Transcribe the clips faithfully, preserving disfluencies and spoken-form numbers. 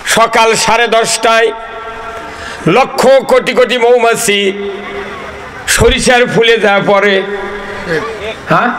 সকাল সাড়ে দশটায় লক্ষ কোটি কোটি মৌমাছি সরিষার ফুলে যা পড়ে, হ্যাঁ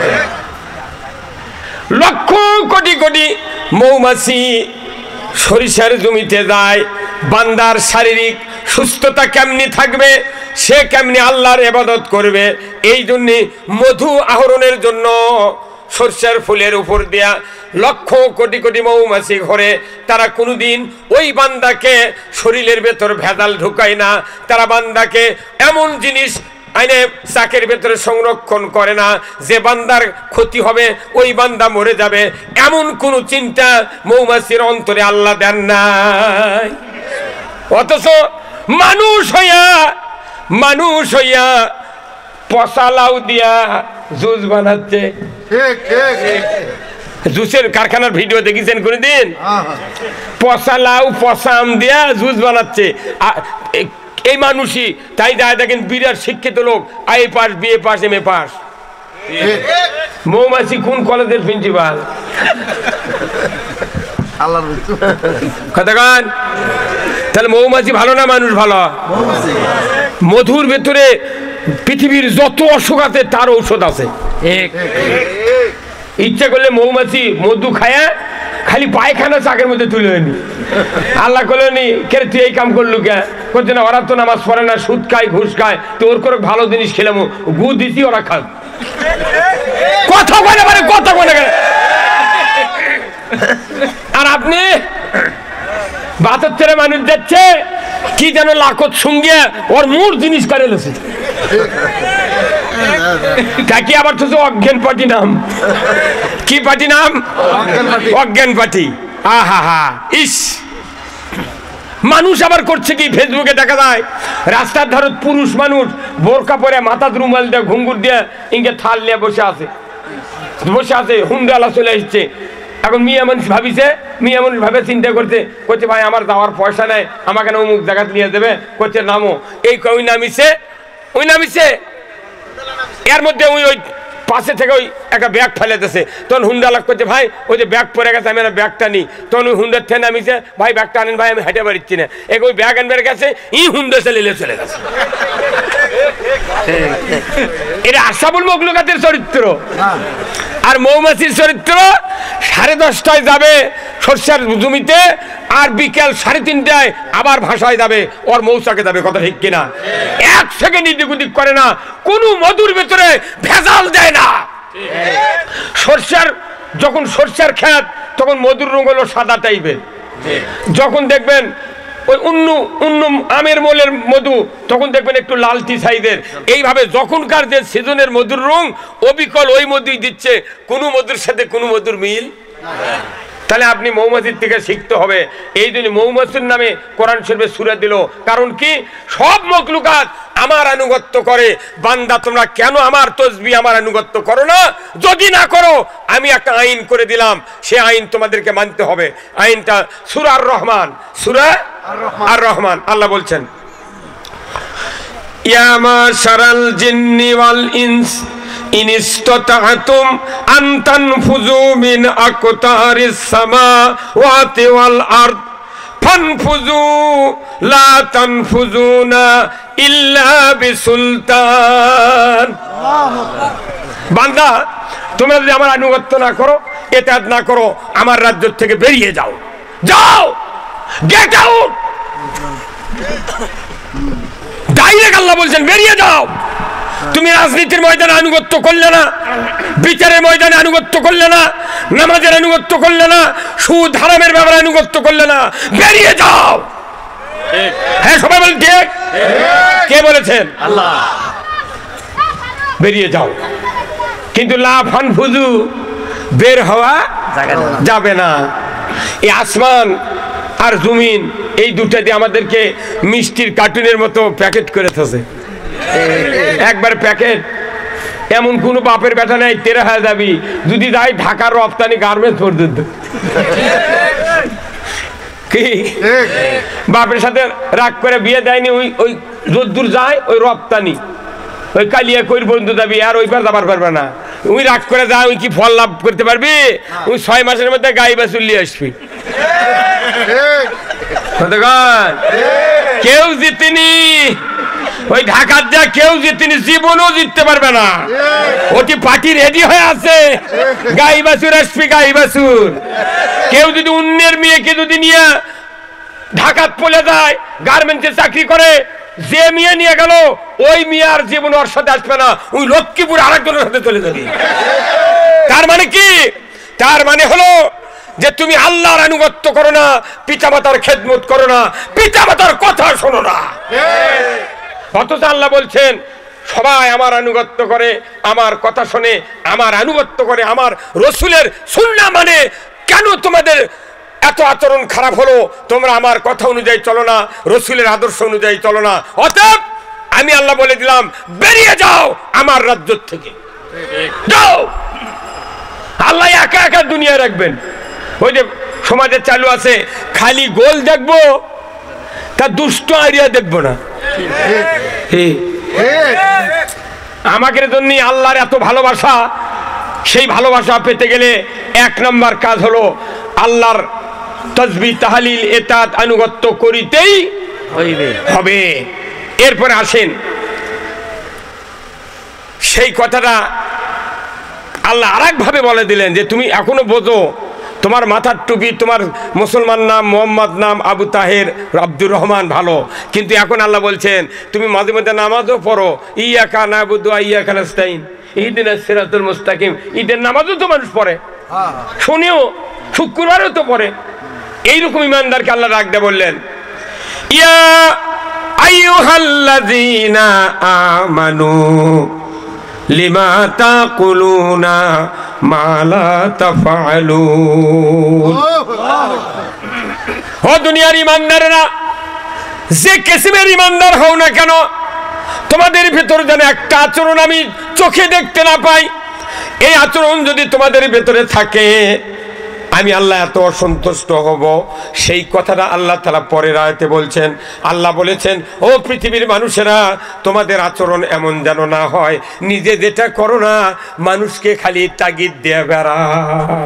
লক্ষ কোটি কোটি মৌমাছি সরিষার জমিতে যায়। বান্দার শারীরিক সুস্থতা কেমনি থাকবে, সে কেমনি আল্লাহর ইবাদত করবে, এই জন্য মধু আহরণের জন্য সরষের ফুলের উপর দিয়া লক্ষ কোটি কোটি মৌমাছি ঘরে। তারা কোনোদিন ওই বান্দাকে শরীরের ভেতর ভেজাল ঢুকায় না, তারা বান্দাকে এমন জিনিস আইনে চাকের ভেতরে সংরক্ষণ করে না যে বান্দার ক্ষতি হবে, ওই বান্দা মরে যাবে, এমন কোন চিন্তা মৌমাছির অন্তরে আল্লাহ দেন নাই। অথচ মানুষ হইয়া মানুষ হইয়া পচা লাউ দিয়া জুস বানাচ্ছে। জুসের কারখানার ভিডিও দেখেছেন কোনদিন? পচা লাউ পচা আম দিয়া জুস বানাচ্ছে এই মানুষই। তাই যায় দেখেন বিরাট শিক্ষিত লোক, I pass BA pass M A pass. মৌমাছি কোন কলেজের প্রিন্সিপাল? কথাগান। তাহলে মৌমাছি ভালো না মানুষ ভালো? মধুর ভেতরে পৃথিবীর যত অসুখ আছে তার ঔষধ আছে। ইচ্ছা করলে মৌমাছি মধু খায়া খালি পায়খানা চাকের মধ্যে তুলে নি। আল্লাহ করলেনি কে তুই এই কাম করলু কে? করছে না ওরা তো নামাজ পড়ে না, সুদ খায় ঘুষ খায়, তো ওর করে ভালো জিনিস খেলাম, গু দিছি ওরা খাক। কথা বলে মানে কথা বলে গেলে। আর আপনি বাতের ছেড়ে মানুষ যাচ্ছে কি যেন লাখত সঙ্গে ওর মূল জিনিস করে লেছে কাকি। আবার তো অজ্ঞান পার্টি নাম, কি পার্টি নাম? অজ্ঞান পার্টি। আহা হা ইস। মানুষ আবার করছে কি, ফেসবুকে দেখা যায় রাস্তার ধারে পুরুষ মানুষ বোরকা পরে মাথার রুমাল দিয়ে ঘুঙ্গুর দিয়ে ইনকে থাল নিয়ে বসে আছে বসে আছে হুন্ডালা চলে এসছে। এখন মিয়া মানুষ ভাবিছে, মিয়া মানুষ ভাবে চিন্তা করতে করছে ভাই আমার যাওয়ার পয়সা নেই, আমাকে না অমুক জায়গা নিয়ে দেবে, করছে নামো। এই ওই নামিছে ওই নামিছে এর মধ্যে ওই ওই পাশে থেকে ওই একটা ব্যাগ ফেলে দিয়েছে। তখন হুন্ডা লাগ করছে ভাই ওই যে ব্যাগ পরে গেছে, আমি না ব্যাগটা নিই। তখন ওই হুন্ডার থেকে নামিছে, ভাই ব্যাগটা আনেন ভাই, আমি হেঁটে পারছি না। এক ওই ব্যাগ আনবার গেছে, ই হুন্ডা চলে চলে গেছে। এটা আশাবুল মখলুকাতের চরিত্র। আর মৌমাছির চরিত্র সাড়ে দশটায় যাবে সরষের জমিতে, আর বিকেল সাড়ে তিনটায় আবার ভাষায় যাবে, ওর মৌচাকে যাবে। কথা ঠিক কিনা? এক সেকেন্ড এদিক ওদিক করে না, কোনো মধুর ভেতরে ভেজাল দেয় না। সরষের যখন সরষের খেত তখন মধুর রঙ হলো সাদা টাইপের, যখন দেখবেন ওই অন্য অন্য আমের মোলের মধু তখন দেখবেন একটু লালটি সাইজের। এইভাবে যখনকার যে সিজনের মধুর রং অবিকল ওই মধুই দিচ্ছে, কোনো মধুর সাথে কোনো মধুর মিল। তাহলে আপনি মৌমাছির থেকে শিখতে হবে। এই জন্য মৌমাছির নামে কোরআন শরীফে সূরা দিল, কারণ কি সব মখলুকাত আমার আনুগত্য করে। বান্দা তোমরা কেন আমার তসবিহ আমার আনুগত্য করো না? যদি না করো আমি একটা আইন করে দিলাম, সে আইন তোমাদেরকে মানতে হবে। আইনটা সূরা আর রহমান, সূরা আর রহমান। আল্লাহ বলছেন ইয়া মাশারাল জিন্নি ওয়াল ইনস ইন ইসতাতা'তুম আন তানফুযু মিন আকতারিস সামাওয়াতি ওয়াল আরদ ফানফুযু লা তানফুযুনা ইল্লা বিসুলতান। বান্দা তোমরা যদি আমার আনুগত্য না করো, ইতাআত না করো, আমার রাজ্য থেকে বেরিয়ে যাও, যাও, গেট আউট। ডাইরেক্ট আল্লাহ বলছেন বেরিয়ে যাও। তুমি রাজনীতির ময়দানে আনুগত্য করলে না, বিচারের ময়দানে আনুগত্য করলে না, নামাজের আনুগত্য করলে না, সুদ হারামের ব্যাপারে আনুগত্য করলে না, বেরিয়ে যাও। হ্যাঁ সবাই বলেন ঠিক। কে বলেছেন? আল্লাহ। বেরিয়ে যাও, কিন্তু লা ফানফুযু বের হওয়া যাবে না। এই আসমান আর জমিন এই দুটা দিয়ে আমাদেরকে মিষ্টির কার্টুনের মতো প্যাকেট করে থাকে। একবার প্যাকেট, এমন কোন বাপের বেটা নাই তেরা হয়ে যাবি যদি যাই ঢাকার রপ্তানি গার্মেন্টস পর্যন্ত। কি বাপের সাথে রাগ করে বিয়ে দেয়নি, ওই ওই যদ্দূর যায় ওই রপ্তানি, ওই কালিয়া কইর পর্যন্ত যাবি, আর ওইবার যাবার পারবে না। ওই রাগ করে যা, ওই কি ফল লাভ করতে পারবি? ওই ছয় মাসের মধ্যে গাই বা চলিয়ে আসবি। কেউ জিতেনি, ওই ঢাকার যা কেউ জিতেনি, জীবনও জিততে পারবে না। ওটি পার্টি রেডি হয়ে আছে, গাই বাছুর আসবি, গাই বাছুর। কেউ যদি অন্যের মেয়েকে যদি নিয়ে ঢাকাত পলে যায়, গার্মেন্টসে চাকরি করে, যে মেয়ে নিয়ে গেল ওই মেয়ের জীবন ওর সাথে আসবে না, ওই লক্ষ্মীপুর আরেকজনের সাথে চলে যাবে। তার মানে কি? তার মানে হলো যে তুমি আল্লাহর আনুগত্য করো না, পিতামাতার খেদমত করো না, পিতামাতার কথা শোনো না। অথচ আল্লাহ বলছেন সবাই আমার আনুগত্য করে, আমার কথা শোনে, আমার আনুগত্য করে, আমার রসুলের সুন্নাহ মানে। কেন তোমাদের এত আচরণ খারাপ হলো? তোমরা আমার কথা অনুযায়ী চলো না, রসুলের আদর্শ অনুযায়ী চলো না। অতএব আমি আল্লাহ বলে দিলাম, বেরিয়ে যাও আমার রাজ্য থেকে, যাও। আল্লাহ একা একা দুনিয়া রাখবেন। ওই যে সমাজে চালু আছে, খালি গোল দেখবো, তা দুষ্ট আইডিয়া দেখবো না। আমাদের জন্য আল্লাহর এত ভালোবাসা, সেই ভালোবাসা পেতে গেলে এক নম্বর কাজ হলো আল্লাহর তাসবিহ তাহলিল ইতাআত আনুগত্য করিতেই হবে। এরপরে আসেন, সেই কথাটা আল্লাহ আরেক ভাবে বলে দিলেন যে তুমি এখনো বোঝো, তোমার মাথার টুপি, তোমার মুসলমান নাম মোহাম্মদ নাম আবু তাহের আব্দুর রহমান, ভালো, কিন্তু এখন আল্লাহ বলছেন তুমি মাঝে মাঝে নামাজও পড়ো, ইয়াকা নাবুদু ওয়া ইয়াকা নাস্তাইন, ইহদিনাস সিরাতাল মুস্তাকিম। ঈদের নামাজও তো মানুষ পড়ে, শুনিও, শুক্রবারও তো পড়ে। এইরকম ইমানদারকে আল্লাহ ডাক দিয়ে বললেন, ইয়া আইয়ুহাল্লাযীনা আমানু লিমা তাকুলুনা মা লা তাফআলুন। ও দুনিয়ার ইমানদারেরা, যে কিসমের ইমানদার হও না কেন, তোমাদের ভিতরে যেন একটা আচরণ আমি চোখে দেখতে না পাই। এই আচরণ যদি তোমাদের ভিতরে থাকে, আমি আল্লাহ এত অসন্তুষ্ট হব। সেই কথাটা আল্লাহ তাআলা পরের আয়াতে বলছেন। আল্লাহ বলেছেন, ও পৃথিবীর মানুষেরা, তোমাদের আচরণ এমন যেন না হয় নিজে যেটা করো না, মানুষকে খালি তাগিদ দিয়ে বেড়াও।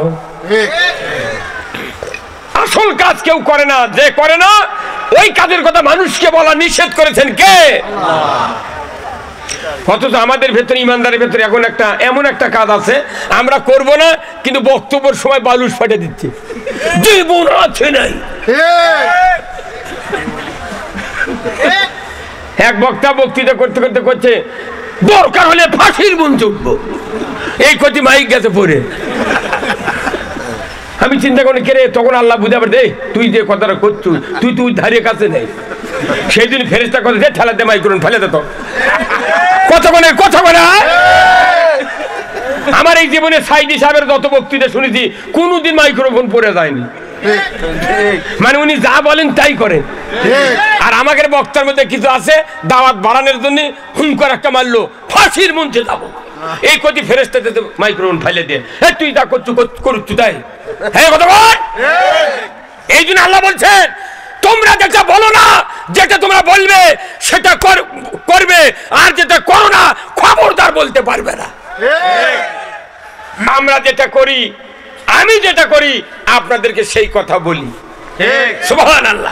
আসল কাজ কেউ করে না, যে করে না ওই কাজের কথা মানুষকে বলা নিষেধ করেছেন কে? আল্লাহ। অথচ আমাদের ভেতরে, ইমানদারের ভেতরে এখন একটা এমন একটা কাজ আছে, আমরা করব না, কিন্তু বক্তব্যের সময় বালুস ফাটে দিচ্ছি, জীবন আছে নাই। এক বক্তা বক্তৃতা করতে করতে করছে, দরকার হলে ফাঁসির মঞ্চে উঠবো, এই কটি মাইক গেছে পরে। আমি চিন্তা করি কে রে, তখন আল্লাহ বুঝাবে, দে তুই যে কথাটা করছু, তুই তুই ধারে কাছে নেই। সেই দিন ফেরেশতা কথা দে, ঠেলা দে মাইক্রোফোন ফেলে দে। তো কথা বলে কথা বলে আমার এই জীবনে সাইদি সাহেবের যত বক্তৃতা শুনেছি, কোনোদিন মাইক্রোফোন পড়ে যায়নি। মানে উনি যা বলেন তাই করেন। আর আমাদের বক্তার মধ্যে কিছু আছে, দাওয়াত বাড়ানোর জন্য হুঙ্কার একটা মারলো, ফাঁসির মঞ্চে যাবো, এই কটি ফেরেশতা মাইক্রোফোন ফেলে দিয়ে, তুই যা করছু করছু তাই। হ্যাঁ কথা বল। এই জন্য আল্লাহ বলছেন, তোমরা যেটা বলো না, যেটা তোমরা বলবে সেটা করবে, আর যেটা করো না খবরদার বলতে পারবে না। আমরা যেটা করি, আমি যেটা করি, আপনাদেরকে সেই কথা বলি। সুবহানাল্লাহ।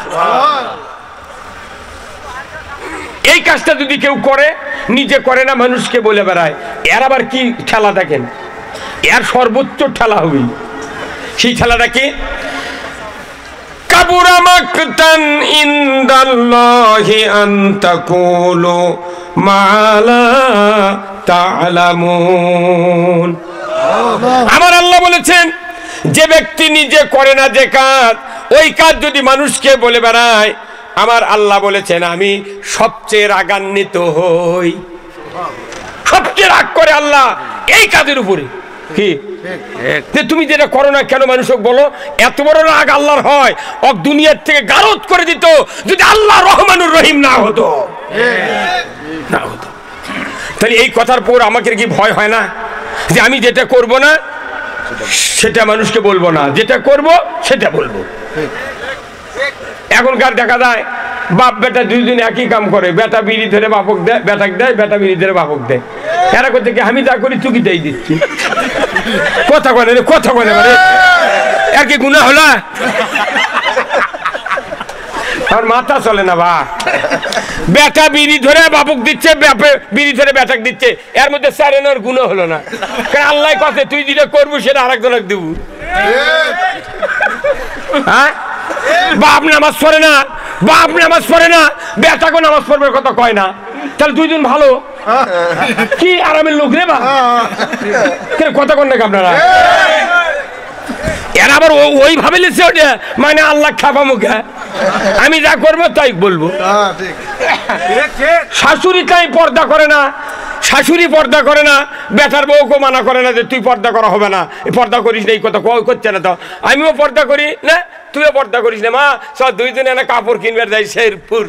এই কাজটা যদি কেউ করে, নিজে করে না, মানুষকে বলে বেড়ায়, এর আবার কি ঠেলা দেখেন, এর সর্বোচ্চ ঠেলা হবে। সেই ঠেলাটা কি? কাবুরা মাকতান ইনদাল্লাহি আন তাকুলু মা লা তা'লামুন। আমার আল্লাহ বলেছেন, যে ব্যক্তি নিজে করে না যে কাজ, ওই কাজ যদি মানুষকে বলে বেড়ায়, আমার আল্লাহ বলেছেন আমি সবচেয়ে রাগান্বিত হই। সবচেয়ে রাগ করে আল্লাহ এই কাজের উপরে। কি তুমি যেটা করো না কেন মানুষকে বলো, এত বড় রাগ আল্লাহর হয়, ও দুনিয়ার থেকে গারদ করে দিত যদি আল্লাহ রহমানুর রহিম না হতো। না হতো তাহলে এই কথার পর আমাকে কি ভয় হয় না যে আমি যেটা করব না সেটা মানুষকে বলবো না, যেটা করব সেটা বলবো। এখনকার দেখা যায় বাপ বেটা দুইজন একই কাম করে, বেটা বিড়ি ধরে বাপক দেয়, বেটাক দেয়, বেটা বিড়ি ধরে বাপক দেয়। এরা করতে কি আমি যা করি চুকিটাই দিচ্ছি। কথা বলে রে, কথা বলে মানে আর কি গুনাহ হলো? আমার মাথা চলে না বা বেটা বিড়ি ধরে বাবুক দিচ্ছে, বিড়ি ধরে বেটাক দিচ্ছে, এর মধ্যে চারেনার গুণ হলো না। কারণ আল্লাহ কথা তুই যেটা করবো সেটা আরেকজনকে দিব। হ্যাঁ, বাপ নামাজ পড়ে না, বাপ নামাজ পড়ে না, বেটাকে নামাজ পড়বার কথা কয় না, তাহলে দুইজন ভালো কি আরামের লোক রে বা কথা কন নাকি আপনারা? এর আবার ওই ভাবে লিখছে ওটা মানে আল্লাহ খাপা মুখে আমি যা করবো তাই বলবো। শাশুড়ি তাই পর্দা করে না, শাশুড়ি পর্দা করে না, বেটার বউকে মানা করে না যে তুই পর্দা করা হবে না, পর্দা করিস না, এই কথা করছে না। তো আমিও পর্দা করি না, তুইও পর্দা করিস না, মা সব দুইজনে না কাপড় কিনবে যাই শেরপুর।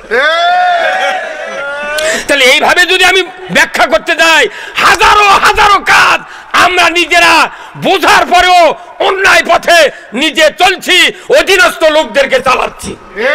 তাহলে এইভাবে যদি আমি ব্যাখ্যা করতে যাই, হাজারো হাজারো কাজ আমরা নিজেরা বোঝার পরেও অন্যায় পথে নিজে চলছি, অধীনস্থ লোকদেরকে চালাচ্ছি।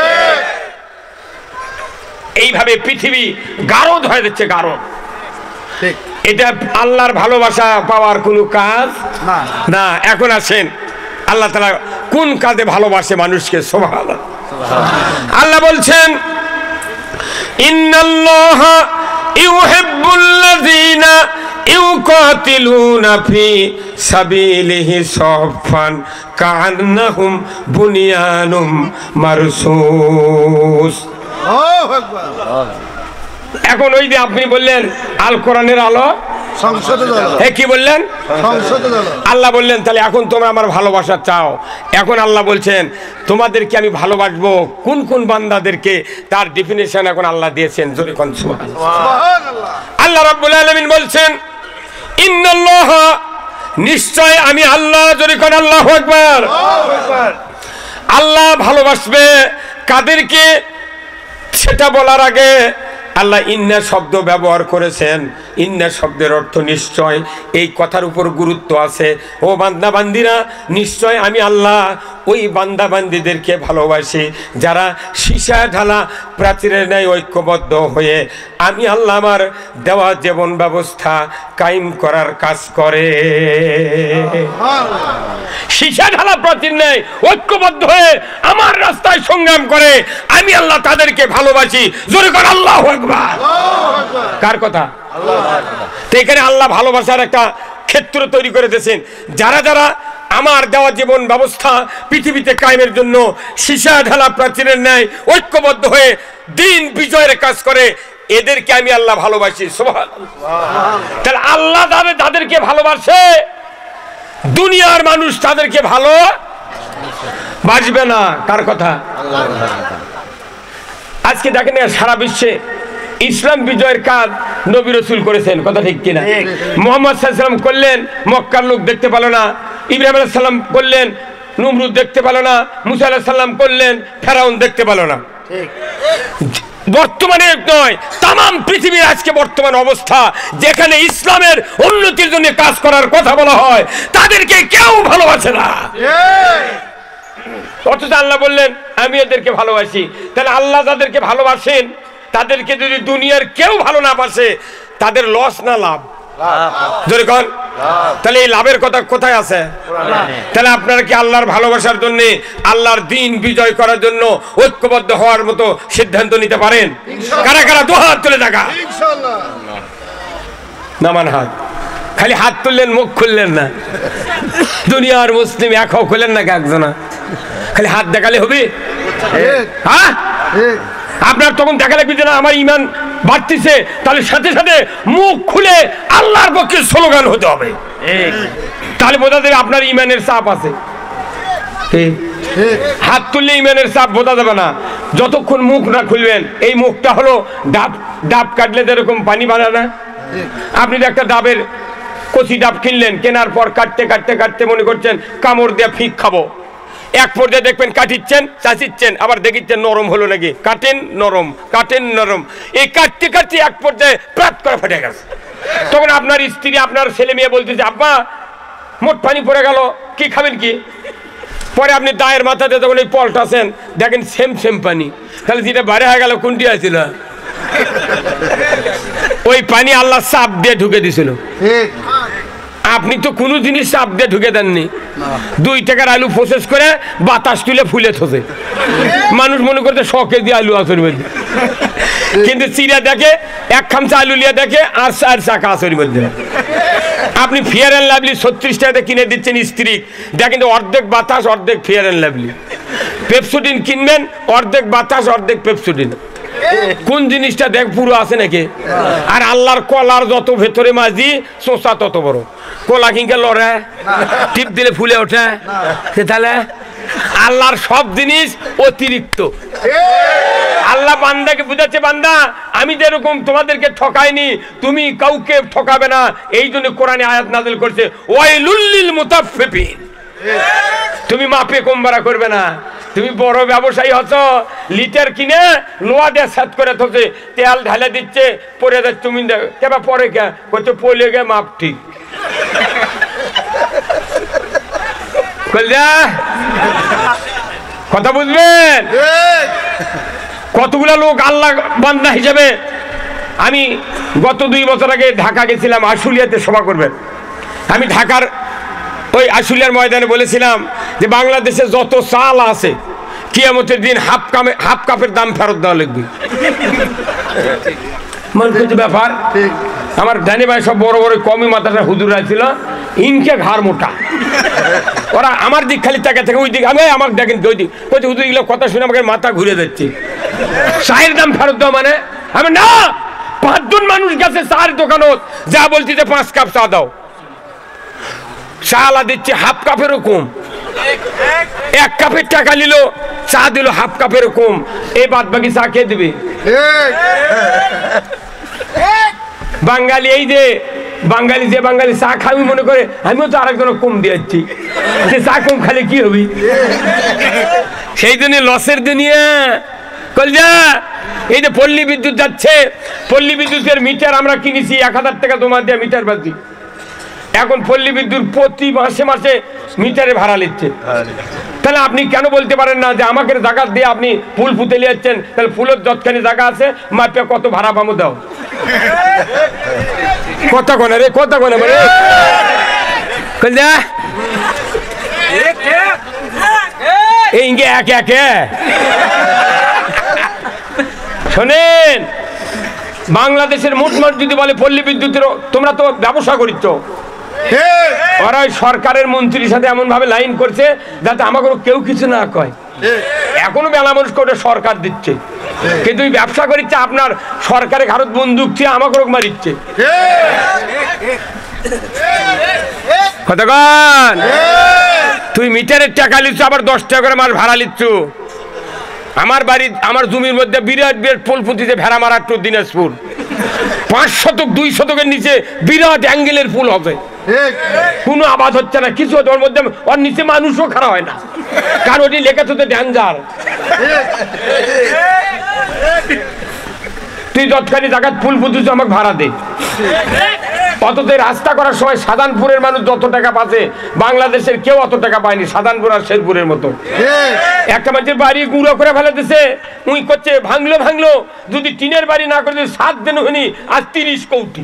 এইভাবে পৃথিবী গারদ হয়ে যাচ্ছে, গারদ। এটা আল্লাহর ভালোবাসা পাওয়ার কোনো কাজ না। এখন আসেন আল্লাহ তাআলা কোন কাজে ভালোবাসে মানুষকে। সুবহানাল্লাহ, আল্লাহ বলছেন ইন্নাল্লাহা ইউহিব্বুল্লাযীনা ইউকাতিলুনা ফি সাবিলিহি সাফফান কাআন্নাহুম বুনিয়ানুম মারসুস। আল্লাহু আকবার। এখন ওই যে আপনি বললেন আল কোরআনের আলো সংসদে জ্বলো, হ্যাঁ কি বললেন? সংসদে জ্বলো। আল্লাহ বললেন তাহলে এখন তোমরা আমার ভালোবাসা চাও। এখন আল্লাহ বলছেন তোমাদেরকে আমি ভালোবাসবো কোন কোন বান্দাদেরকে, তার ডেফিনিশন এখন আল্লাহ দিয়েছেন। জোরে কোন সুবহানাল্লাহ। আল্লাহ রাব্বুল আলামিন বলছেন ইন্নাল্লাহ, নিশ্চয় আমি আল্লাহ। জোরে কোন আল্লাহু আকবার। আল্লাহ ভালোবাসবে কাদেরকে সেটা বলার আগে আল্লাহ ইন্না শব্দ ব্যবহার করেছেন। ইন্না শব্দের অর্থ নিশ্চয়, এই কথার উপর গুরুত্ব আছে। ও বান্দা বান্দিরা, নিশ্চয় আমি আল্লাহ ওই বান্দা বান্দিদেরকে ভালোবাসি যারা সীসা ঢালা প্রাচীরের ন্যায় ঐক্যবদ্ধ হয়ে আমি আল্লাহ আমার দেওয়া জীবন ব্যবস্থা কায়েম করার কাজ করে। সীসা ঢালা প্রাচীর ন্যায় ঐক্যবদ্ধ হয়ে আমার রাস্তায় সংগ্রাম করে আমি আল্লাহ তাদেরকে ভালোবাসি। জোরে কর আল্লাহু আকবার। কার কথা? তো এখানে আল্লাহ ভালোবাসার একটা ক্ষেত্র তৈরি করে দিয়েছেন। যারা যারা আমার দেওয়া জীবন ব্যবস্থা পৃথিবীতে কায়েমের জন্য সীসা ঢালা প্রাচীরের ন্যায় ঐক্যবদ্ধ হয়ে দিন বিজয়ের কাজ করে, এদেরকে আমি আল্লাহ ভালোবাসি। সুবহানাল্লাহ। তাহলে আল্লাহ যাদেরকে ভালোবাসে দুনিয়ার মানুষ তাদেরকে ভালো বাসবে না। কার কথা? আজকে দেখেন সারা বিশ্বে ইসলাম বিজয়ের কাজ নবী রাসূল করেছেন, কথা ঠিক কিনা? মুহাম্মদ সাল্লাল্লাহু আলাইহি ওয়াসাল্লাম করলেন, মক্কার লোক দেখতে পেল না। ইব্রাহিম আলাইহিস সালাম করলেন, নমরুদ দেখতে পেল না। মুসা আলাইহিস সালাম করলেন, ফেরাউন দেখতে পেল না। ঠিক বর্তমানে নয়, তাম পৃথিবীর আজকে বর্তমান অবস্থা যেখানে ইসলামের উন্নতির জন্য কাজ করার কথা বলা হয় তাদেরকে কেউ ভালোবাসে না। অথচ আল্লাহ বললেন আমি এদেরকে ভালোবাসি। তাহলে আল্লাহ যাদেরকে ভালোবাসেন তাদেরকে যদি দুনিয়ার কেউ ভালো না বাসে তাদের লস না লাভ? জোরে কোন। তাহলে এই লাভের কথা কোথায় আছে? তাহলে আপনারা কি আল্লাহর ভালোবাসার জন্য আল্লাহর দ্বীন বিজয় করার জন্য ঐক্যবদ্ধ হওয়ার মতো সিদ্ধান্ত নিতে পারেন? কারা কারা দু হাত তুলে দেখা। ইনশাআল্লাহ। নামান হাত। খালি হাত তুললেন, মুখ খুললেন না। দুনিয়ার মুসলিম এক হও খুললেন না একজনা, খালি হাত দেখালে হবে? হ্যাঁ, আপনার তখন দেখা লাগবে যে না আমার ঈমান বাড়তেছে, তাহলে সাথে সাথে মুখ খুলে আল্লাহর পক্ষে স্লোগান হতে হবে। তাহলে বোঝা যাবে আপনার ঈমানের চাপ আছে। হাত তুললে ঈমানের চাপ বোঝা যাবে না যতক্ষণ মুখ না খুলবেন। এই মুখটা হলো ডাব, ডাব কাটলে যেরকম পানি বানা না, আপনি একটা ডাবের কচি ডাব কিনলেন, কেনার পর কাটতে কাটতে কাটতে মনে করছেন কামড় দিয়ে ফিক খাবো, এক পর্যায়ে দেখবেন কাটিচ্ছেন, চাচিচ্ছেন, আবার দেখিচ্ছেন নরম হলো নাকি, কাটেন নরম, কাটেন নরম, এই কাটতে কাটতে এক পর্যায়ে প্রাত করে ফেটে গেছে। তখন আপনার স্ত্রী আপনার ছেলে মেয়ে বলতেছে আব্বা মোট পানি পড়ে গেল, কি খাবেন কি? পরে আপনি দায়ের মাথাতে যখন এই পলটাছেন দেখেন সেম সেম পানি, তাহলে যেটা বাইরে হয়ে গেল কোনটি আছিল? ওই পানি আল্লাহ চাপ দিয়ে ঢুকে দিছিল। আপনি তো কোনো জিনিস চাপ দিয়ে ঢুকে দেননি, দুই টাকার আলু প্রসেস করে বাতাস তুলে ফুলে থসে, মানুষ মনে করতে শখে দিয়ে আলু আসর মধ্যে, কিন্তু চিরা দেখে এক খামচা আলু লিয়া দেখে আর চার চাকা আসর মধ্যে। আপনি ফেয়ার অ্যান্ড লাভলি ছত্রিশ টাকাতে কিনে দিচ্ছেন স্ত্রী, দেখেন অর্ধেক বাতাস অর্ধেক ফেয়ার অ্যান্ড লাভলি। পেপসোডিন কিনবেন অর্ধেক বাতাস অর্ধেক পেপসোডিন, কোন জিনিসটা দেখ পুরো আছে নাকি? আর আল্লাহর কলার যত ভেতরে মাঝি চোষা তত বড়, কলা কিনকে লড়ে টিপ দিলে ফুলে ওঠে, তাহলে আল্লাহর সব জিনিস অতিরিক্ত। আল্লাহ বান্দাকে বুঝাচ্ছে, বান্দা আমি যেরকম তোমাদেরকে ঠকাইনি তুমি কাউকে ঠকাবে না, এই জন্য কোরআনে আয়াত নাযিল করছে ওয়াইলুল লিল মুতাফফিফিন, তুমি মাপে কম বাড়া করবে না। তুমি বড় ব্যবসায়ী হচ্ছ, লিটার কিনে লোয়া দিয়ে সাত করে থছে, তেল ঢালে দিচ্ছে পরে যাচ্ছে, তুমি কেবা পরে কে করছে পলে গে মাপ ঠিক কথা বুঝবেন? কতগুলা লোক আল্লাহ বান্দা হিসেবে। আমি গত দুই বছর আগে ঢাকা গেছিলাম, আশুলিয়াতে সভা করবেন। আমি ঢাকার ওই আশুলিয়ার ময়দানে বলেছিলাম যে বাংলাদেশে যত চাল আছে কিয়ামতের দিন হাফ কাপে হাফ কাপের দাম ফেরত দেওয়া লাগবে। মন কিছু ব্যাপার। আমার ডানি ভাই সব বড় বড় কমি মাথাটা হুজুরা ছিল, ইনকে ঘাড় মোটা, ওরা আমার দিক খালি তাকে থেকে ওই দিক, আমি আমাকে দেখেন ওই দিক বলছে হুজুর এগুলো কথা শুনে আমাকে মাথা ঘুরে যাচ্ছে। চায়ের দাম ফেরত দেওয়া মানে আমি না, পাঁচজন মানুষ গেছে চার দোকানত, যা বলছি যে পাঁচ কাপ চা দাও, চালা দিচ্ছে হাফ কাপের কম, এক কাপের টাকা নিল চা দিল হাফ কাপের কম, এই বাদ বাকি চা খেয়ে দিবে। বাঙালি এই যে বাঙালি যে বাঙালি চা খাবি মনে করে আমিও তো আরেকজন কম দিয়েছি, যে চা কম খালে কি হবি? সেই জন্য লসের দুনিয়া। কলজা এই যে পল্লী বিদ্যুৎ যাচ্ছে, পল্লী বিদ্যুতের মিটার আমরা কিনেছি এক হাজার টাকা তোমার দিয়ে মিটার বাজি, এখন পল্লী বিদ্যুৎ প্রতি মাসে মাসে মিটারে ভাড়া নিচ্ছে। তাহলে আপনি কেন বলতে পারেন না যে আমাকে জায়গা দিয়ে আপনি ফুল ফুতে নিয়েছেন, তাহলে ফুলের যতখানি জায়গা আছে মাপে কত ভাড়া পাবো দাও? কথা কোনে রে, কথা কোনে বলে এই এক একে শোনেন, বাংলাদেশের মোটমাট যদি বলে পল্লী বিদ্যুতের, তোমরা তো ব্যবসা করিচ্ছ, ওরা সরকারের মন্ত্রীর সাথে এমন ভাবে লাইন করছে যাতে আমাকে কেউ কিছু না কয়। এখনো বেলা মানুষ করে সরকার দিচ্ছে, কিন্তু ব্যবসা করিচ্ছে আপনার সরকারের ঘাড়ত বন্দুক দিয়ে আমাকে মারিচ্ছে। কতক্ষণ তুই মিটারের টাকা লিচ্ছ, আবার দশ টাকা করে মাস ভাড়া লিচ্ছ। আমার বাড়ি আমার জমির মধ্যে বিরাট বিরাট ফুল ফুটিছে, ভেড়া মারার টু দিনাজপুর, পাঁচ শতক দুই শতকের নিচে বিরাট অ্যাঙ্গেলের ফুল হবে, কোনো আবাদ হচ্ছে না কিছু, ওর মধ্যে ওর নিচে মানুষও খারাপ হয় না, কারণ ওটি লেখা তো ড্যাঞ্জার। তুই যতখানি জায়গায় ফুল ফুটিস আমাকে ভাড়া দে। অথচ রাস্তা করার সময় সাধারণপুরের মানুষ যত টাকা পাচ্ছে বাংলাদেশের কেউ অত টাকা পায়নি, সাধারণপুর আর শেরপুরের মতো। একটা মানুষের বাড়ি গুঁড়ো করে ফেলে দিছে, উই করছে ভাঙলো ভাঙলো, যদি টিনের বাড়ি না করে সাত দিন হয়নি আজ তিরিশ কোটি।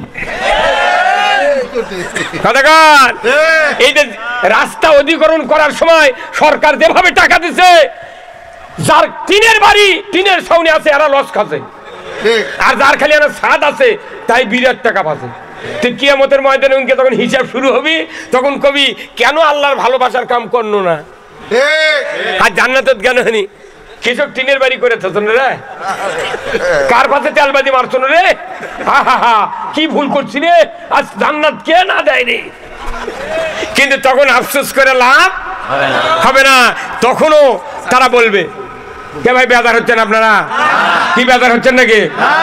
এই যে রাস্তা অধিগ্রহণ করার সময় সরকার যেভাবে টাকা দিছে, যার টিনের বাড়ি টিনের ছাউনি আছে এরা লস খাচ্ছে, আর যার খালি এরা ছাদ আছে তাই বিরাট টাকা পাচ্ছে। তুই কিয়ামতের ময়দানে উনকে তখন হিসাব শুরু হবি, তখন কবি কেন আল্লাহর ভালোবাসার কাম করলো না, আর জান্নাত কেন হয়নি? কৃষক টিনের বাড়ি করে থাকছেন রে, কার পাশে তেলবাজি মারছেন রে, কি ভুল করছি রে, আজ জান্নাত কে না দেয়নি। কিন্তু তখন আফসোস করে লাভ হবে না, তখনও তারা বলবে কে ভাই বেজার হচ্ছেন আপনারা, কি বেজার হচ্ছেন নাকি?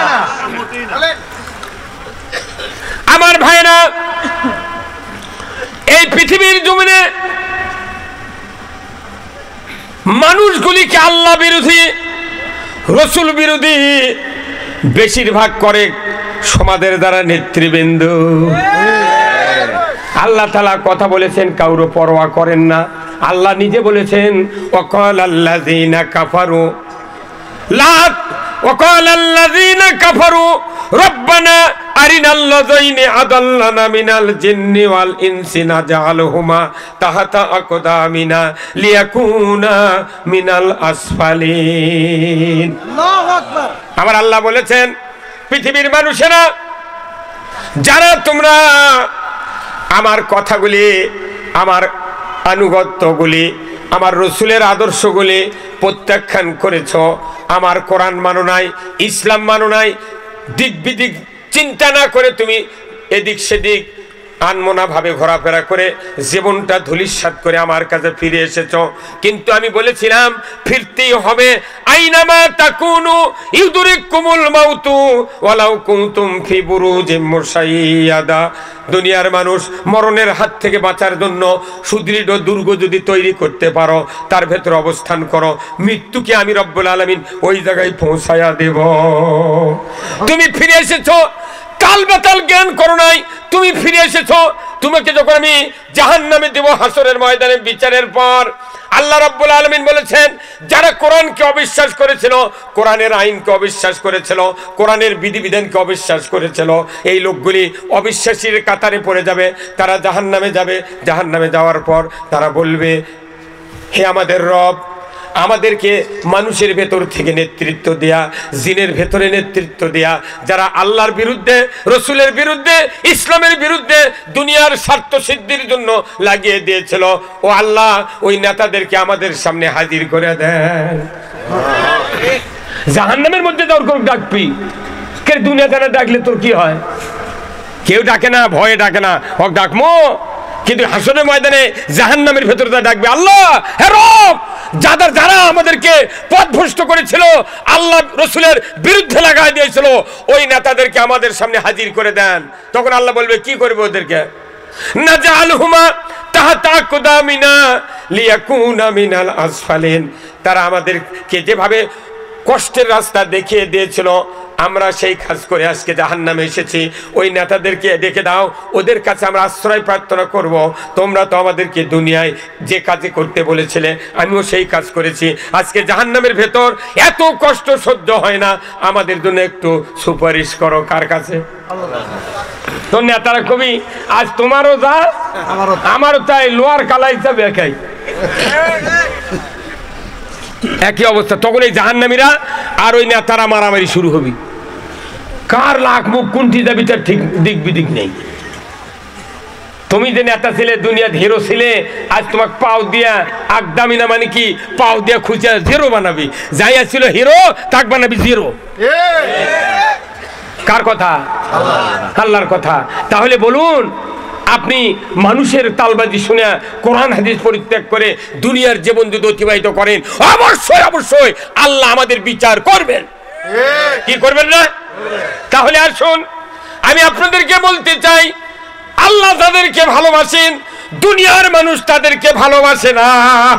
আমার ভাইরা, এই পৃথিবীর জমিনে মানুষগুলিকে আল্লাহ বিরোধী রসুল বিরোধী বেশিরভাগ করে সমাজের দ্বারা নেতৃবৃন্দ। আল্লাহ তাআলা কথা বলেছেন, কাউর পরোয়া করেন না। আল্লাহ নিজে বলেছেন ওয়াকাল আল্লাযীনা কাফারু লা ওয়াকাল আল্লাযীনা কাফারু রব্বানা আরিনাল্লাযাইনি আদাল্লানা মিনাল জিন্নি ওয়াল ইনসি নাজআলহুমা তাহাতা আকদামিনা লিয়াকুনা মিনাল আসফালিন। আল্লাহু আকবার। আমার আল্লাহ বলেছেন, পৃথিবীর মানুষেরা যারা তোমরা আমার কথাগুলি, আমার আনুগত্যগুলি, আমার রসুলের আদর্শগুলি প্রত্যাখ্যান করেছ, আমার কোরআন মানো নাই, ইসলাম মানো নাই, দিক বিদিক চিন্তা না করে তুমি এদিক সেদিক আনমনা ভাবে ঘোরাফেরা করে জীবনটা ধূলিসাৎ করে আমার কাছে ফিরে এসেছ। কিন্তু আমি বলেছিলাম ফিরতেই হবে। আইনামা তাকুনু ইউদরিকুমুল মাউতু ওয়ালাউ কুনতুম ফি বুরুজিম মুশাইয়াদা। দুনিয়ার মানুষ মরণের হাত থেকে বাঁচার জন্য সুদৃঢ় দুর্গ যদি তৈরি করতে পারো, তার ভেতরে অবস্থান করো, মৃত্যুকে আমি রব্বুল আলামিন ওই জায়গায় পৌঁছায়া দেব। তুমি ফিরে এসেছো, কাল বেতাল জ্ঞান করো নাই, তুমি ফিরে এসেছো। তোমাকে যখন আমি জাহান্নামে দেব হাসরের ময়দানে বিচারের পর, আল্লাহ রাব্বুল আলামিন বলেছেন, যারা কোরআনকে অবিশ্বাস করেছিল, কোরআনের আইনকে অবিশ্বাস করেছিল, কোরআনের বিধিবিধানকে অবিশ্বাস করেছিল, এই লোকগুলি অবিশ্বাসীর কাতারে পড়ে যাবে, তারা জাহান্নামে যাবে। জাহান্নামে যাওয়ার পর তারা বলবে, হে আমাদের রব, আমাদেরকে মানুষের ভেতর থেকে নেতৃত্ব দেয়া, জিনের ভেতরে নেতৃত্ব দেয়া, যারা আল্লাহর বিরুদ্ধে, রসুলের বিরুদ্ধে, ইসলামের বিরুদ্ধে দুনিয়ার স্বার্থ সিদ্ধির জন্য লাগিয়ে দিয়েছিল, ও আল্লাহ ওই নেতাদেরকে আমাদের সামনে হাজির করে দেন। জাহান্নামের মধ্যে তোর কোন ডাকবি, কে দুনিয়া জানা ডাকলে তোর কি হয়? কেউ ডাকে না, ভয়ে ডাকে না, হক ডাকমো। কিন্তু হাসরের ময়দানে জাহান্নামের ভেতরে তা ডাকবে, আল্লাহ হে রব, যাদের যারা আমাদেরকে পথভ্রষ্ট করেছিল, আল্লাহ রসুলের বিরুদ্ধে লাগাই দিয়েছিল, ওই নেতাদেরকে আমাদের সামনে হাজির করে দেন। তখন আল্লাহ বলবে, কি করবে ওদেরকে? নাজআলহুমা তাহতা আকদামিনা লিয়াকুনা মিনাল আসফালিন। তারা আমাদেরকে যেভাবে কষ্টের রাস্তা দেখিয়ে দিয়েছিল, আমরা সেই কাজ করে আজকে জাহান্নামে এসেছি। ওই নেতাদেরকে ডেকে দাও, ওদের কাছে আমরা আশ্রয় প্রার্থনা করব। তোমরা তো আমাদেরকে দুনিয়ায় যে কাজে করতে বলেছিলে, আমিও সেই কাজ করেছি। আজকে জাহান্নামের ভেতর এত কষ্ট সহ্য হয় না, আমাদের জন্য একটু সুপারিশ করো। কার কাছে? তো নেতারা কবি, আজ তোমারও যা আমারও তাই, লোয়ার কালাই যাবে একাই, একই অবস্থা। তখন এই জাহান্নামীরা আর ওই নেতারা মারামারি শুরু হবে, কার লাখ মুখ কোনটি যাবি তার ঠিক দিক বিদিক নেই। তুমি যে নেতা ছিলে, দুনিয়াতে হিরো ছিলে, আজ তোমাকে পাও দিয়া আকদামি না, মানে কি পাও দিয়া খুঁজে জিরো বানাবি। যাই আসছিল হিরো, তাক বানাবি জিরো। কার কথা? আল্লাহর কথা। তাহলে বলুন, আপনি মানুষের তালবাজি শুনে কোরআন হাদিস পরিত্যাগ করে দুনিয়ার জীবন যদি অতিবাহিত করেন, অবশ্যই অবশ্যই আল্লাহ আমাদের বিচার করবেন। কি করবেন না? তাহলে আসুন, আমি আপনাদেরকে বলতে চাই, আল্লাহ তাদেরকে ভালোবাসেন, দুনিয়ার মানুষ তাদেরকে ভালোবাসে না।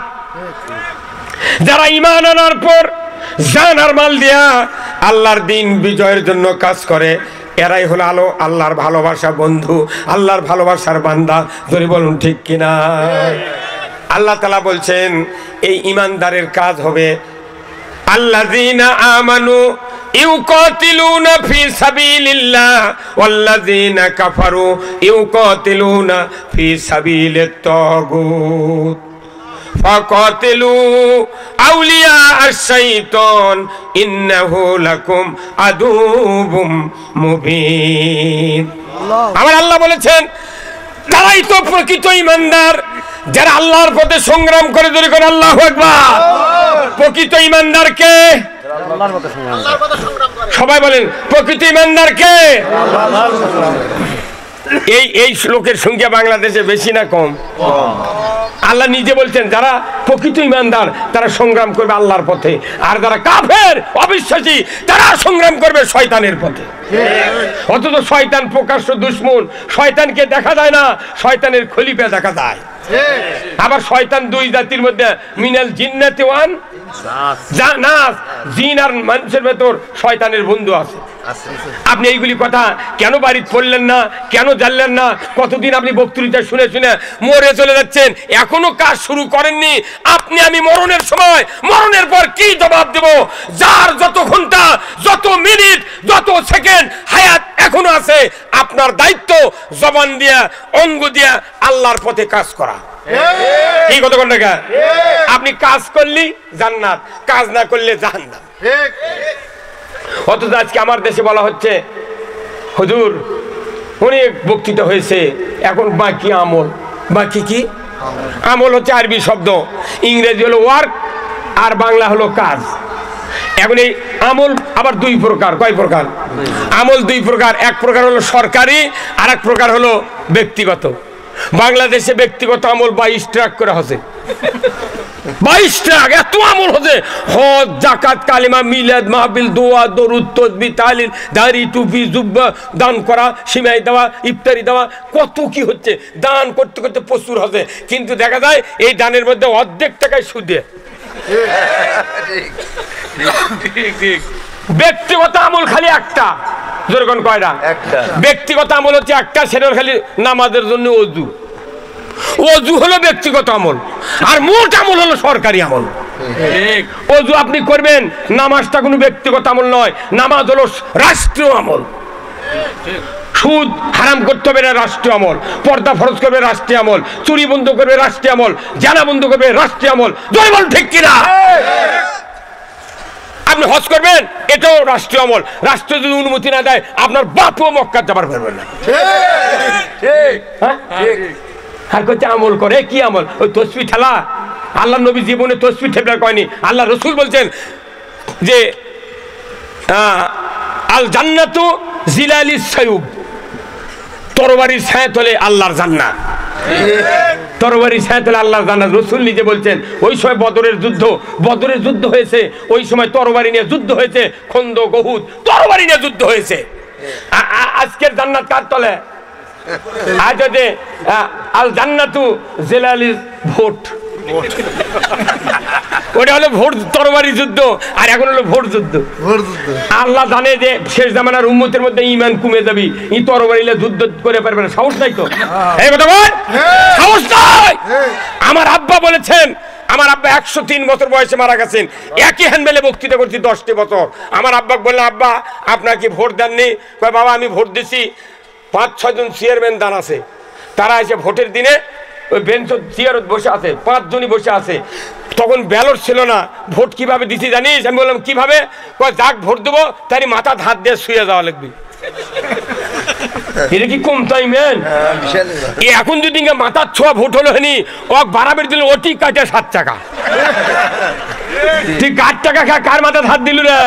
যারা ঈমান আনার পর জান আর মাল দিয়া আল্লাহর দিন বিজয়ের জন্য কাজ করে, এরাই হলো আলো আল্লাহর ভালোবাসা বন্ধু, আল্লাহর ভালোবাসার বান্দা। যদি বলুন ঠিক কিনা? আল্লাহ তাআলা বলছেন, এই ঈমানদারের কাজ হবে, আল্লাযীনা আমানু ইউকাতিলুনা ফি সাবিলিল্লাহ ওয়াল্লাযীনা কাফারু ইউকাতিলুনা ফি সাবিলিত তাগুত ফাকাতিলু আউলিয়া আশ-শাইতান ইন্নাহু লাকুম আদুবুম মুবিন। আমার আল্লাহ বলেছেন, তারাই তো প্রকৃত ঈমানদার, যারা আল্লাহর পথে সংগ্রাম করে। জোরে করে আল্লাহু আকবার। প্রকৃত ঈমানদার কে? সবাই বলেন, প্রকৃত ঈমানদার কে? এই এই শ্লোকের সংখ্যা বাংলাদেশে বেশি না কম? আল্লাহ নিজে বলছেন, যারা প্রকৃত ঈমানদার তারা সংগ্রাম করবে আল্লাহর পথে, আর যারা কাফের অবিশ্বাসী তারা সংগ্রাম করবে শয়তানের পথে। অথচ শয়তান প্রকাশ্য দুশমন, শয়তানকে দেখা যায় না, শয়তানের খলিফা দেখা যায়। আবার শয়তান দুই জাতির মধ্যে, মিনাল জিন্নাতি ওয়ান নাচ জিন আর মানুষের ভেতর শয়তানের বন্ধু আছে। আপনি এইগুলি কথা কেন বাড়িতে পড়লেন না, কেন জানলেন না? কতদিন আপনি বক্তৃতা শুনে শুনে মরে চলে যাচ্ছেন, এখনো কাজ শুরু করেননি। আপনি আমি মরণের সময়, মরণের পর কি জবাব দেব? যার যত ঘন্টা, যত মিনিট, যত সেকেন্ড হায়াত এখনো আছে, আপনার দায়িত্ব জবান দিয়া, অঙ্গ দিয়া আল্লাহর পথে কাজ করা। কি কত ঘন্টা? আপনি কাজ করলি জান্নাত, কাজ না করলে জাহান্নাম। অথচ আজকে আমার দেশে বলা হচ্ছে হুজুর অনেক বক্তৃতা হয়েছে, এখন বাকি আমল। বাকি কি? আমল হচ্ছে আরবি শব্দ, ইংরেজি হলো ওয়ার্ক আর বাংলা হলো কাজ। এখন এই আমল আবার দুই প্রকার। কয় প্রকার? আমল দুই প্রকার। এক প্রকার হলো সরকারি, আর এক প্রকার হলো ব্যক্তিগত। বাংলাদেশে ব্যক্তিগত আমল বাইশ ট্রাক করে হচ্ছে, বাইশ ট্রাক এত আমল হচ্ছে। হজ, জাকাত, কালিমা, মিলাদ, মাহফিল, দোয়া, দরুদ, তাসবিহ, তাহলিল, দাড়ি, টুপি, জুব্বা, দান করা, সিমাই দেওয়া, ইফতারি দেওয়া, কত কি হচ্ছে। দান করতে করতে প্রচুর হচ্ছে, কিন্তু দেখা যায় এই দানের মধ্যে অর্ধেক টাকায় সুদে। ব্যক্তিগত আমল খালি একটা। যেরকম কয়টা? ব্যক্তিগত আমল হচ্ছে একটা, সেটা খালি নামাজের জন্য অজু। অজু হলো ব্যক্তিগত আমল, আর মোট আমল হলো সরকারি আমল। অজু আপনি করবেন, নামাজটা কোনো ব্যক্তিগত আমল নয়, নামাজ হলো রাষ্ট্রীয় আমল। সুদ হারাম করতে হবে না, রাষ্ট্রীয় আমল। পর্দা ফরজ করবে, রাষ্ট্রীয় আমল। চুরি বন্ধ করবে, রাষ্ট্রীয় আমল। জানা বন্ধ করবে, রাষ্ট্রীয় আমল। জয় বল ঠিক কিনা? আপনি হজ করবেন, এটাও রাষ্ট্রীয় আমল। রাষ্ট্র যদি অনুমতি না দেয়, আপনার বাপও মক্কা যাবার পারবেন না। আর করছে আমল করে, কি আমল? ওই তসবিহ ঠেলা। আল্লাহ নবী জীবনে তসবিহ ঠেলা কয়নি। আল্লাহ রসুল বলছেন যে আল জান্নাতু জিলালিস সায়ুব, তরবারির ছায়া তলে আল্লাহর জান্নাত। তরবারির ছায়া তলে আল্লাহর জান্নাত। রসুল নিজে বলছেন ওই সময় বদরের যুদ্ধ, বদরের যুদ্ধ হয়েছে, ওই সময় তরবারি নিয়ে যুদ্ধ হয়েছে। খন্দক, উহুদ, তরবারি নিয়ে যুদ্ধ হয়েছে। আজকের জান্নাত কার তলে? আজ যে আল জান্নাতু জিলালিস ভোট, ওটা হলো ভোট, তরবারি যুদ্ধ। আর এখন হলো ভোট যুদ্ধ। আল্লাহ জানে যে শেষ জামানার উম্মতের মধ্যে ঈমান কমে যাবে, এই তরবারি নিয়ে যুদ্ধ করে পারবে না। সাহস নাই তো? এই কথা বল, সাহস নাই। আমার আব্বা বলেছেন, আমার আব্বা একশো তিন বছর বয়সে মারা গেছেন। একই হ্যান্ডবেলে বক্তৃতা করছি দশটি বছর। আমার আব্বাকে বললাম, আব্বা আপনার কি ভোট দেননি? কয় বাবা আমি ভোট দিছি। পাঁচ ছয়জন চেয়ারম্যান দান আছে, তারা এসে ভোটের দিনে ওই বেঞ্চ চেয়ারত বসে আছে, পাঁচজনই বসে আছে। তখন ব্যালট ছিল না, ভোট কিভাবে দিছি জানিস? আমি বললাম কিভাবে? কয় যাক ভোট দেবো তারই মাথা হাত দিয়ে শুয়ে যাওয়া লাগবে। এটা কি কম টাইমেন? এখন যদি মাথার ছোঁয়া ভোট হলো হয়নি, ওক বারাবের দিল ওটি কাটে সাত টাকা। তুই কার টাকা খা, কার মাথা হাত দিল রে?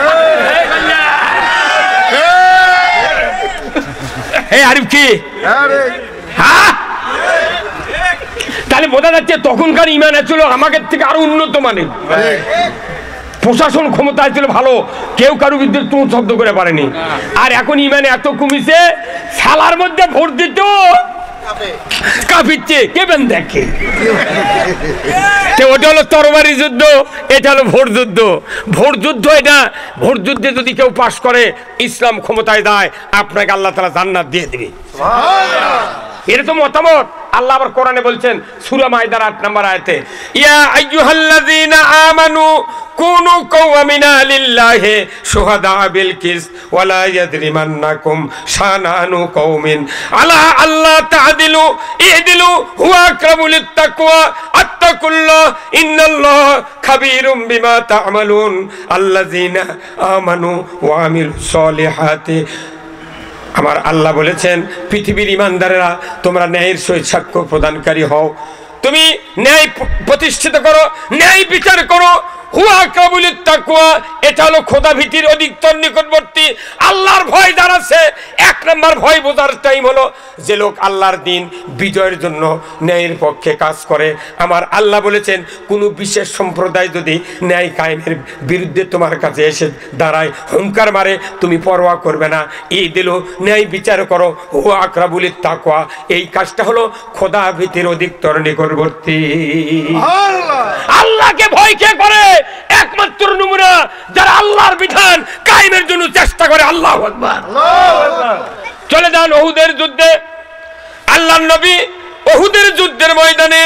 এই আরিফ কি? হ্যাঁ, তাহলে বোঝা যাচ্ছে তখনকার ইমান ছিল আমাদের থেকে আরো উন্নত মানের। প্রশাসন ক্ষমতা ছিল ভালো, কেউ কারো বিরুদ্ধে তো শব্দ করে পারেনি। আর এখন ইমানে এত কমিছে, সালার মধ্যে ভোট দিত কাঁপিচ্ছে, কেবেন দেখে। ওটা হলো তরবারি যুদ্ধ, এটা হলো ভোট যুদ্ধ। ভোট যুদ্ধ এটা, ভোট যুদ্ধে যদি কেউ পাশ করে, ইসলাম ক্ষমতায় দেয়, আপনাকে আল্লাহ তাআলা জান্নাত দিয়ে দিবে। এটা তো মতামত। আল্লাহ আবার কোরআনে বলছেন সূরা মাইদার আট নম্বর আয়াতে, ইয়া আইয়ুহাল্লাযীনা আমানু কুনু কাওয়ামিনা লিল্লাহি শুহাদা বিল কিসত ওয়ালা ইয়াজরিমান্নাকুম শানানু কওমিন আলা আল্লাহ তা'দিলু ইদিলু হুয়া আকরাবু লিত্তাকওয়া আত্তাকুল্লাহ ইন্নাল্লাহা খাবীরুম বিমা তা'মালুন আল্লাযীনা আমানু ওয়া আমিলুস সলিহাতি। আমার আল্লাহ বলেছেন পৃথিবীর ইমানদারেরা তোমরা ন্যায়ের সহিত সাক্ষ্য প্রদানকারী হও, তুমি ন্যায় প্রতিষ্ঠিত করো, ন্যায় বিচার করো। হুয়া আকরাবু লিত্তাকওয়া তাকওয়া, এটা হলো খোদা ভীতির অধিকতর নিকটবর্তী। আল্লাহর ভয় যার আছে, এক নম্বর ভয় বোঝার টাইম হলো যে লোক আল্লাহর দিন বিজয়ের জন্য ন্যায়ের পক্ষে কাজ করে। আমার আল্লাহ বলেছেন, কোনো বিশেষ সম্প্রদায় যদি ন্যায় কায়েমের বিরুদ্ধে তোমার কাছে এসে দাঁড়ায়, হুঙ্কার মারে, তুমি পরোয়া করবে না, এই দিল ন্যায় বিচার করো, ও আকরাবুলিত তাকওয়া। এই কাজটা হলো খোদা ভীতির অধিকতর নিকটবর্তী। আল্লাহকে ভয় কে করে? একমাত্র নমুনা যারা আল্লাহর বিধান কায়েমের জন্য চেষ্টা করে। আল্লাহু আকবার। চলে যান উহুদের যুদ্ধে। আল্লাহর নবী উহুদের যুদ্ধের ময়দানে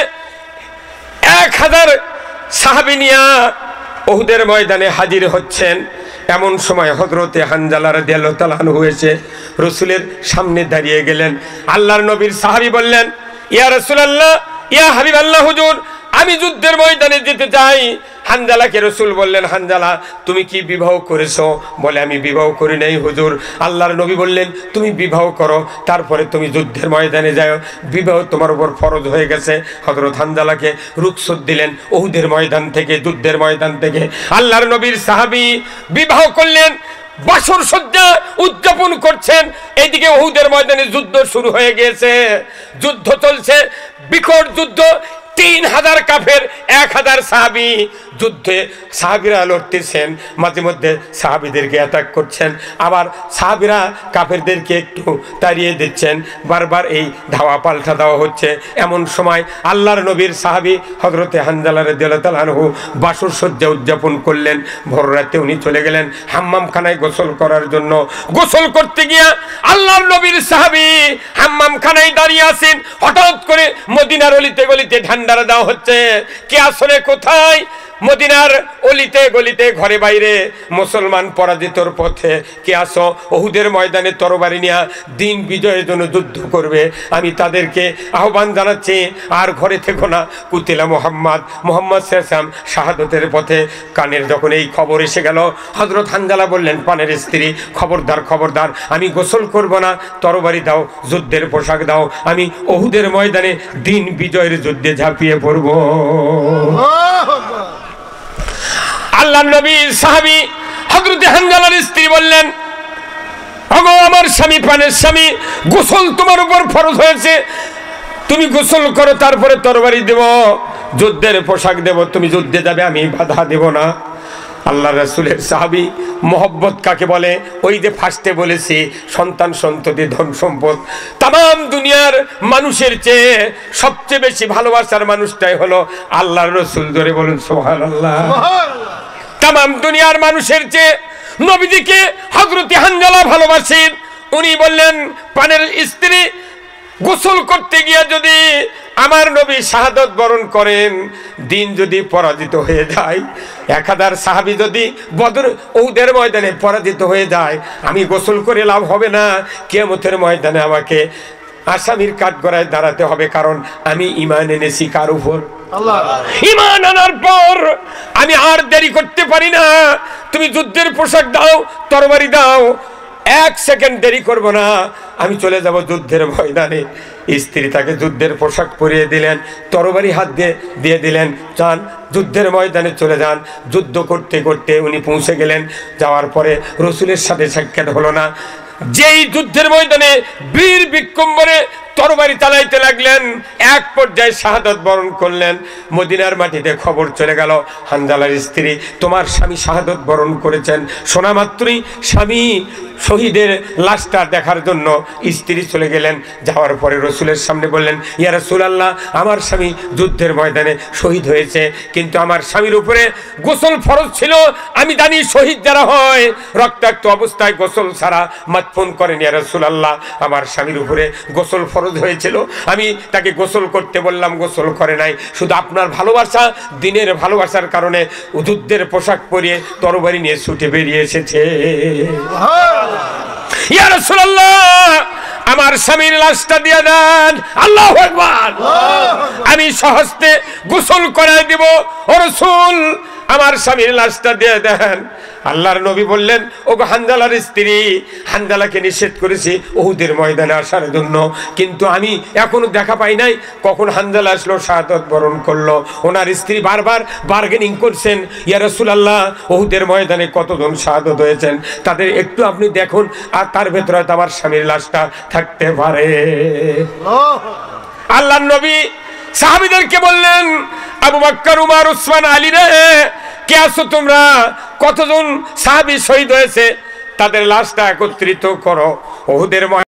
এক হাজার সাহাবী নিয়ে উহুদের ময়দানে হাজির হচ্ছেন। এমন সময় হযরতে হানজালা রাদিয়াল্লাহু তাআলা আনহু এসে রাসূলের সামনে দাঁড়িয়ে গেলেন। আল্লাহর নবীর সাহাবী বললেন, ইয়া রাসূলুল্লাহ, ইয়া হাবিবাল্লাহ, হুজুর আমি যুদ্ধের ময়দানে যেতে চাই। হানজালাকে রাসূল বললেন, হানজালা তুমি কি বিবাহ করেছো? বলে, আমি বিবাহ করি নাই হুজুর। আল্লাহর নবী বললেন, তুমি বিবাহ করো, তারপরে তুমি যুদ্ধের ময়দানে যাও, বিবাহ তোমার উপর ফরজ হয়ে গেছে। হযরত হানজালাকে রুখসত দিলেন উহুদের ময়দান থেকে, যুদ্ধের ময়দান থেকে। আল্লাহর নবীর সাহাবী বিবাহ করলেন, বাসর সজ্জা উদযাপন করছেন। এইদিকে উহুদের ময়দানে যুদ্ধ শুরু হয়ে গিয়েছে, যুদ্ধ চলছে, বিকট যুদ্ধ। তিন হাজার কাফের, এক হাজার সাহাবী যুদ্ধে সাহাবীরা লড়তেছেন। মাঝে মধ্যে সাহাবীদেরকে অ্যাটাক করছেন, আবার সাহাবীরা কাফেরদেরকে একটু তাড়িয়ে দিচ্ছেন। বারবার এই ধাওয়া পাল্টা দেওয়া হচ্ছে। এমন সময় আল্লাহর নবীর সাহাবী হযরতে হানজালা রাদিয়াল্লাহু তাআলা আনহু বাসর সজ্জা উদযাপন করলেন। ভোর রাতে উনি চলে গেলেন হাম্মামখানায় গোসল করার জন্য। গোসল করতে গিয়া আল্লাহর নবীর সাহাবী হাম্মামখানায় দাঁড়িয়ে আছেন। হঠাৎ করে মদিনার অলিতে গলিতে ঠান্ডারা দেওয়া হচ্ছে। কে আসলে কোথায়? মদিনার অলিতে গলিতে, ঘরে বাইরে মুসলমান পরাজিতর পথে। কে আসো? উহুদের ময়দানে তরবারি নিয়ে দিন বিজয়ের জন্য যুদ্ধ করবে। আমি তাদেরকে আহ্বান জানাচ্ছি, আর ঘরে থেকো না। কুতিলা মুহাম্মদ, মুহাম্মদ সাল্লাল্লাহু আলাইহি ওয়াসাল্লাম শাহাদাতের পথে। কানের যখন এই খবর এসে গেল, হযরত হানজালা বললেন, পানের স্ত্রী, খবরদার খবরদার, আমি গোসল করব না, তরবারি দাও, যুদ্ধের পোশাক দাও, আমি উহুদের ময়দানে দিন বিজয়ের যুদ্ধে ঝাঁপিয়ে পড়ব। আল্লাহর নবীর সাহাবী হযরত হানজালার স্ত্রী বললেন, ওগো আমার স্বামী, প্রাণের স্বামী, গোসল তোমার উপর ফরজ হয়েছে, তুমি গোসল করো, তারপরে তরবারি দেব, যুদ্ধের পোশাক দেব, তুমি যুদ্ধে যাবে, আমি বাধা দেব না। আল্লাহ রাসূলের সাহাবী মহব্বত কাকে বলে? ওই যে ফার্স্টে বলেছি, সন্তান সন্ততি ধন সম্পদ। তাম দুনিয়ার মানুষের চেয়ে সবচেয়ে বেশি ভালোবাসার মানুষটাই হলো আল্লাহর রাসূল। ধরে বলুন সুবহানাল্লাহ। তাম দুনিয়ার মানুষের চেয়ে নবীজিকে হযরত হানজালা ভালোবাসেন। উনি বললেন, প্রাণের স্ত্রী, গোসল করতে গিয়ে যদি আমার নবী শাহাদাত বরণ করেন, দিন যদি পরাজিত হয়ে যায়, এক হাজার সাহাবী যদি বদর উহুদের ময়দানে পরাজিত হয়ে যায়, আমি গোসল করে লাভ হবে না। কিয়ামতের ময়দানে আমাকে আসামির কাঠগড়ায় দাঁড়াতে হবে, কারণ আমি ঈমান এনেছি কার উপর? আল্লাহ। ঈমান আনার পর আমি আর দেরি করতে পারি না। তুমি যুদ্ধের পোশাক দাও, তরবারি দাও, এক সেকেন্ড দেরি করব না, আমি চলে যাব যুদ্ধের ময়দানে। স্ত্রী তাকে যুদ্ধের পোশাক পরিয়ে দিলেন, তরবারি হাত দিয়ে দিয়ে দিলেন, যান যুদ্ধের ময়দানে চলে যান। যুদ্ধ করতে করতে উনি পৌঁছে গেলেন। যাওয়ার পরে রাসূলের সাথে সাক্ষাৎ হলো না। যেই যুদ্ধের ময়দানে বীর বিক্রমে তরবারি চালাইতে লাগলেন, এক পর্যায়ে শাহাদাত বরণ করলেন। মদিনার মাটিতে খবর চলে গেল, হানজালার স্ত্রী, তোমার স্বামী শাহাদাত বরণ করেছেন। শোনা মাত্রই স্বামী শহীদের লাশটা দেখার জন্য স্ত্রী চলে গেলেন। যাওয়ার পরে রাসূলের সামনে বললেন, ইয়া রাসূলুল্লাহ, আমার স্বামী যুদ্ধের ময়দানে শহীদ হয়েছে, কিন্তু আমার স্বামীর উপরে গোসল ফরজ ছিল। আমি জানি শহীদ যারা হয় রক্তাক্ত অবস্থায় গোসল ছাড়া মাতফুন করেন। ইয়া রাসূলুল্লাহ, আমার স্বামীর উপরে গোসল ফরজ হয়েছিল, আমি তাকে গোসল করতে বললাম, গোসল করে নাই। শুধু আপনার ভালোবাসা, দিনের ভালোবাসার কারণে যুদ্ধের পোশাক পরিয়ে তরবারি নিয়ে ছুটে বেরিয়ে এসেছে। ইয়া রাসূলুল্লাহ, আমার স্বামীর লাশটা দিয়ে দেন। আল্লাহু আকবার। আমি সহস্তে গোসল করাই দেব। ও রাসূল, আমার স্বামীর লাশটা দিয়ে দেন। আল্লাহর নবী বললেন, ওগো হানজালার স্ত্রী, হানজালাকে নিষেধ করেছি উহুদের ময়দানে আসার জন্য, কিন্তু আমি এখনো দেখা পাই নাই কখন হানজালা আসলো, শাহাদাত বরণ করলো। ওনার স্ত্রী বারবার বার্গেনিং করছেন, ইয়া রাসূলুল্লাহ উহুদের ময়দানে কতজন শাহাদাত হয়েছেন, তাদের একটু আপনি দেখুন, আর তার ভেতরে হয়তো আমার স্বামীর লাশটা থাকতে পারে। আল্লাহর নবী সাহাবীদেরকে বললেন, আবু বকর, উমর, উসমান, আলী রে, কে আছো তোমরা? কতজন সাহাবী শহীদ হয়েছে, তাদের লাশটা একত্রিত করো। উহুদের